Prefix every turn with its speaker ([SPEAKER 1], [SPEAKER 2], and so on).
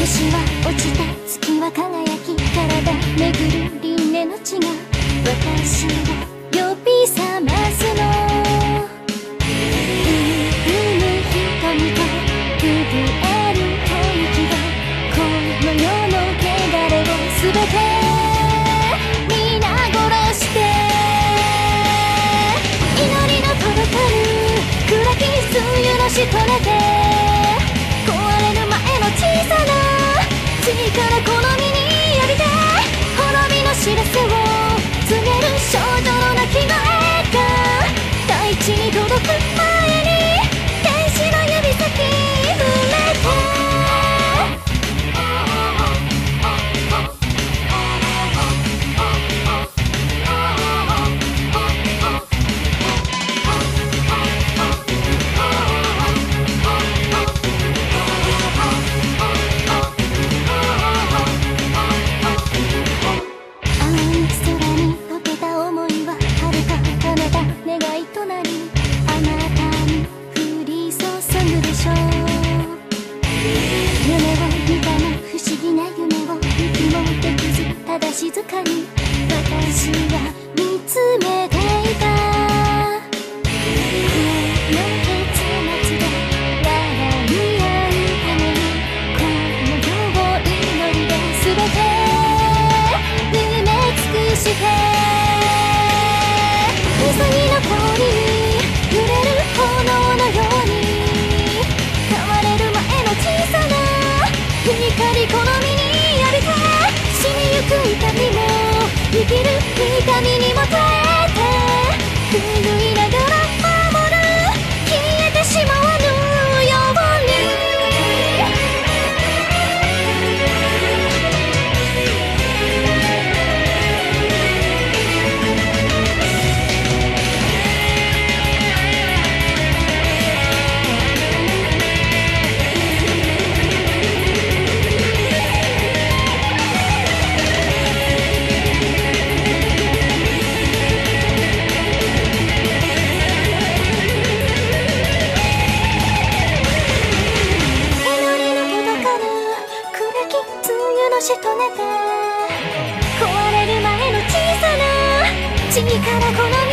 [SPEAKER 1] 星は落ちて月は輝き、体巡る輪廻の血が私を呼び覚ますの。瞳と震える吐息がこの世の汚れを全て皆殺して、祈りの届かぬ暗き梅雨のしとめて、壊れる前の小さな力好みに浴びて、滅びの知らせを告げる少女の泣き声が大地に届く前に天使の指先触れて、静かに私は見つめていた。この結末で笑い合うために、この世を祈りで全て埋め尽くして、ウサギの香りに揺れる炎のように、変われる前の小さな光好みに浴びて、死にゆく痛みも生きる痛みにも耐えて、拭いながら守る消えてしまわぬように。しとめて、壊れる前の小さな力好み